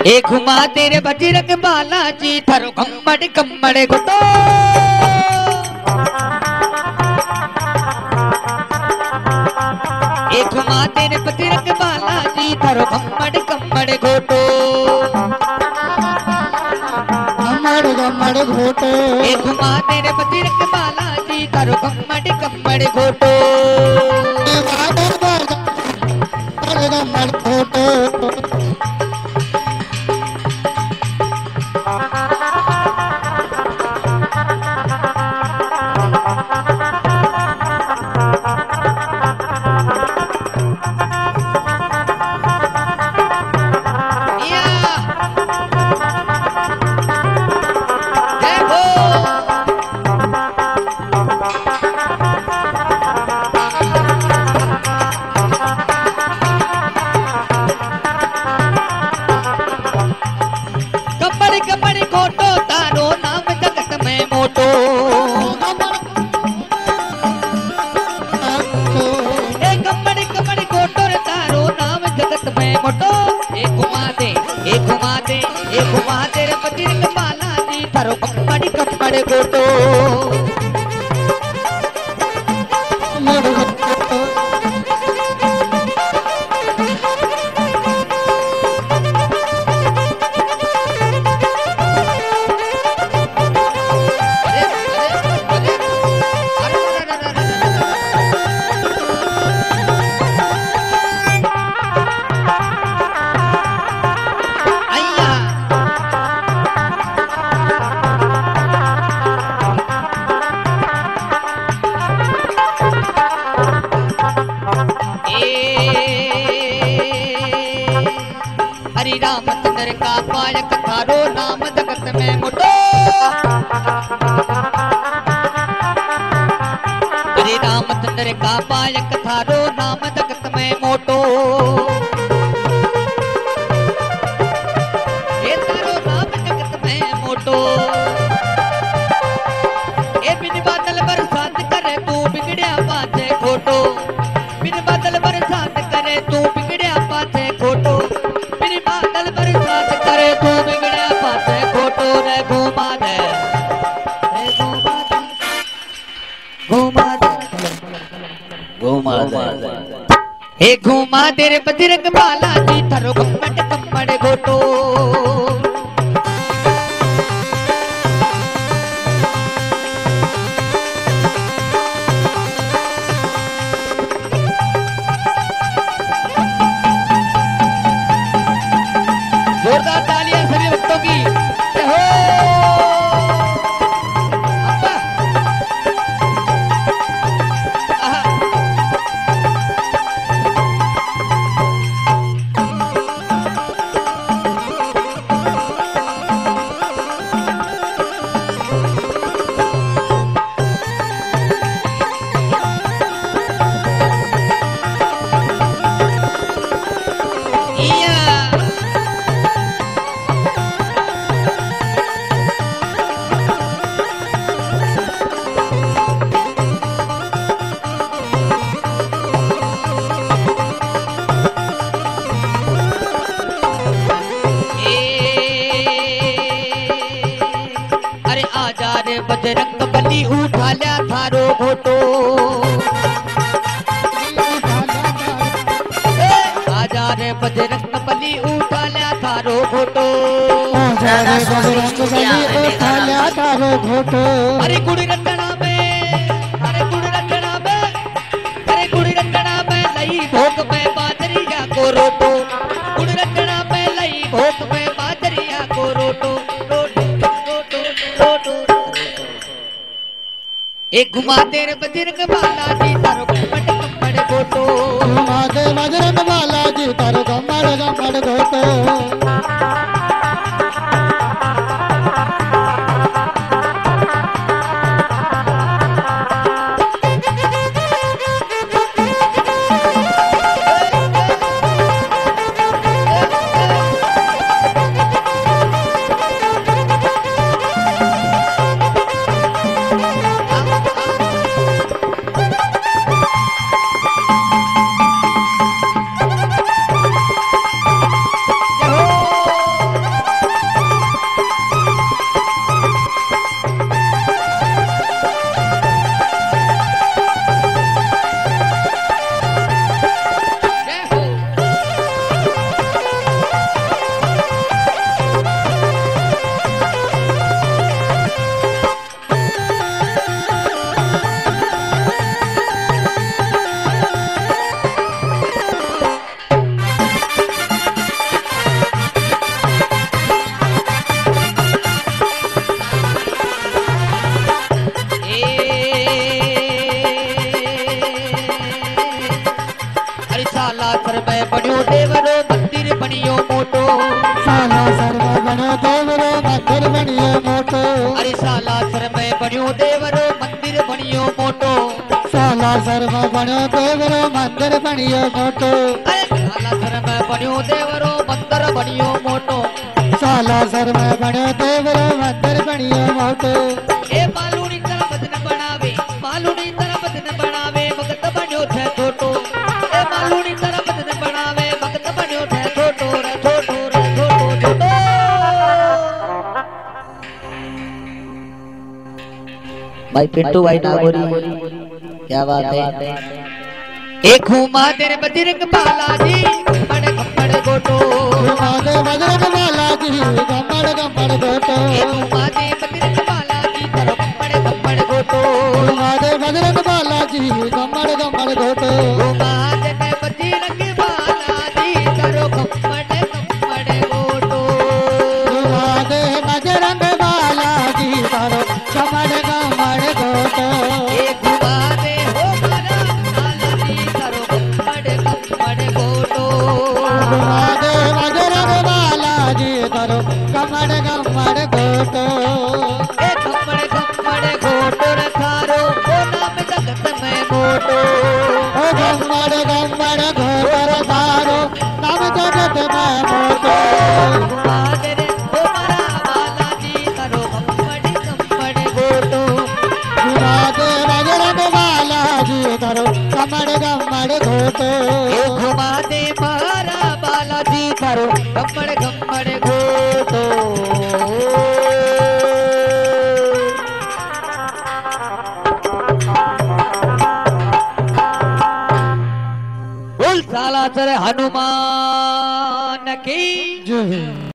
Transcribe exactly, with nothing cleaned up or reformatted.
ए घुमा तेरे बजरंग बालाजी थारो कम्मड़ कम्मड़ घुटो। ए घुमा तेरे बजरंग बालाजी थारो कम्मड़ कम्मड़ घोटो। कम्मड़ कम्मड़ घोटो। ए घुमा तेरे बजरंग बालाजी थारो कम्मड़ कम्मड़ घोटो। कम्मड़ घोटो। हरि रामचंद्र का पायक थारो नाम जगत में मोटो। हरि रामचंद्र का पायक थारो नाम जगत में मोटो। ये थारो नाम जगत में मोटो। ए बिन बादल बरसात करे तू बिगड़िया पाछे खोटो। बिन बादल बरसात करे तू बिगड़िया पाछे खोटो। बिन बादल बरसात करे तू बिगड़िया पाछे खोटो। रे घुमा दे रे घुमा दे घुमा दे घुमा दे हे घुमा दे रे बजरंग बालाजी थारो कम्मड़ कम्मड़ घोटो। जोरदार तालियां सभी भक्तों की। जय हो अब्बा। आहा। बजरंग बली उठा लिया थारो घोटो। आजा रे बजरंग बली उठा लिया थारो घोटो। आजा रे बजरंग बली उठा लिया थारो घोटो। अरे गुड़ रंगना में अरे गुड़ रंगना में अरे गुड़ रंगना में लई भोग में बाजरिया को रोटो। गुड़ रंगना में लई भोग में बाजरिया को रोटो। रोटो रोटो रोटो एक घुमा तेरे बजरंग बालाजी थारो कम्मड़ कम्मड़ घोटो। घुमा दे बजरंग बालाजी थारो कम्मड़ कम्मड़ घोटो। जय हो बणियो देवरो मंदिर बणियो मोटो सालासर में बणियो देवरो मंदिर बणियो मोटो सालासर में बणियो देवरो मंदिर बणियो मोटो सालासर में बणियो देवरो मंदिर बणियो मोटो ए मालूनी तरह बदन बनावे मालूनी तरह बदन बनावे भगत बणियो थे छोटो ए मालूनी तरह बदन बनावे भगत बणियो थे छोटो रे छोटो रे छोटो छोटो भाई पिंटू भाई नागोरी क्या बात है एक घुमा तेरे बजरंग बालाजी बड़े गम्बड़ गोटो घुमा दे बजरंग बालाजी गम्बड़ गम्बड़ गोटो घुमा दे बजरंग बालाजी करो गम्बड़ गम्बड़ गोटो घुमा दे बजरंग बालाजी गम्बड़ गम्बड़ गोटो घुमा दे बजरंग बालाजी करो गम्बड़ गम्बड़ गोटो घुमा दे बजरंग बालाजी करो गम्बड़ गम्बड़ गोटो ए घुमा दे हो मारा बालाजी करो गम्बड़ गम्बड़ गोटो घुमा दे बजरंग बालाजी करो गम्बड़ गम्बड़ गोटो ए गम्बड़ गम्बड़ गोटो रे थारो ओ नाम जगत में मोटो ओ गम्बड़ गम्बड़ गोटर तारो नाम जगत में मोटो घुमा दे रे हो मारा बालाजी करो गम्बड़ गम्बड़ गोटो घुमा दे बजरंग बालाजी करो गम्बड़ गम्बड़ गोटो ए घुमा दे मारा बालाजी करो गम्बड़ गम्बड़ गोटो बोल सालासर हनुमान की जय